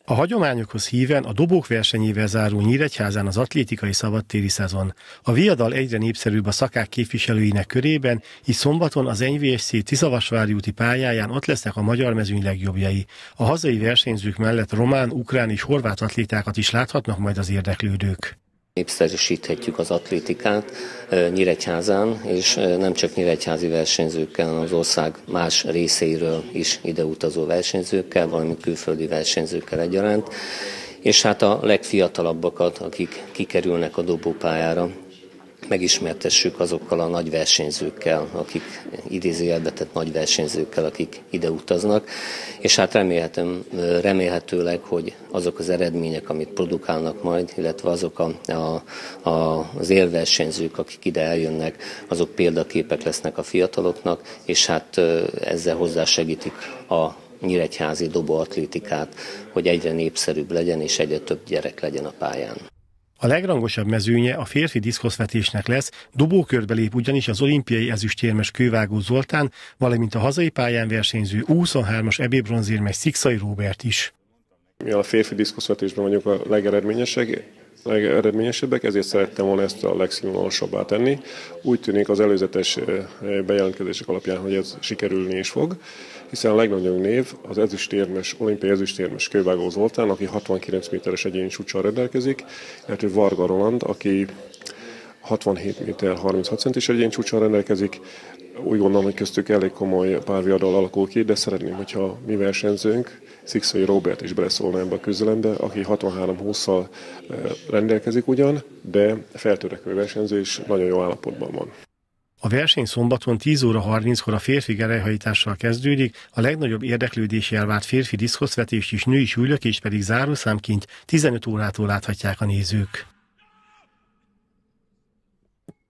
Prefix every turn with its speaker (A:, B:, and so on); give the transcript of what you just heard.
A: A hagyományokhoz híven a dobók versenyével zárul Nyíregyházán az atlétikai szabadtéri szezon. A viadal egyre népszerűbb a szakák képviselőinek körében, így szombaton az NVSC Tiszavasvári úti pályáján ott lesznek a magyar mezőny legjobbjai. A hazai versenyzők mellett román, ukrán és horvát atlétákat is láthatnak majd az érdeklődők.
B: Népszerűsíthetjük az atlétikát Nyíregyházán, és nem csak nyíregyházi versenyzőkkel, hanem az ország más részeiről is ideutazó versenyzőkkel, valamint külföldi versenyzőkkel egyaránt. És hát a legfiatalabbakat, akik kikerülnek a dobópályára, megismertessük azokkal a nagy versenyzőkkel, akik idézőjelbe tett nagy versenyzőkkel, akik ide utaznak, és hát remélhetőleg, hogy azok az eredmények, amit produkálnak majd, illetve azok az élversenyzők, akik ide eljönnek, azok példaképek lesznek a fiataloknak, és hát ezzel hozzásegítik a nyíregyházi dobóatlétikát, hogy egyre népszerűbb legyen, és egyre több gyerek legyen a pályán.
A: A legrangosabb mezőnye a férfi diszkoszvetésnek lesz, dobókörbe lép ugyanis az olimpiai ezüstérmes Kővágó Zoltán, valamint a hazai pályán versenyző U23-as EB-bronzérmes Szikszai Róbert is.
C: Mi a férfi diszkoszvetésben vagyunk a legeredményesebbek, ezért szerettem volna ezt a legszínvonalasabbá tenni. Úgy tűnik az előzetes bejelentkezések alapján, hogy ez sikerülni is fog, hiszen a legnagyobb név az olimpiai ezüstérmes Kővágó Zoltán, aki 69 méteres egyéni csúccsal rendelkezik, illetve Varga Roland, aki 67 méter 36 centis egyéni csúccsal rendelkezik. Úgy gondolom, hogy köztük elég komoly párviadal alakul ki, de szeretném, hogyha mi versenyzőnk, Szikszai Róbert is beleszólna ebbe a küzdelembe, aki 63-20-szal rendelkezik ugyan, de feltörekvő versenyző és nagyon jó állapotban van.
A: A verseny szombaton 10 óra 30-kor a férfi gerelyhajítással kezdődik, a legnagyobb érdeklődési elvárt férfi diszkoszvetést és női súlylökést pedig zárószámként 15 órától láthatják a nézők.